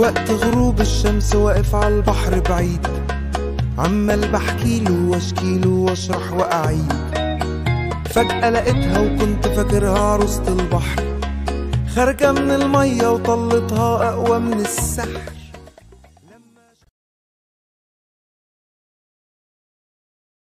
وقت غروب الشمس واقف عالبحر بعيد، عمال بحكيله واشكيله واشرح واعيد. فجأة لقيتها وكنت فاكرها عروسة البحر، خارجة من المية وطلتها أقوى من السحر.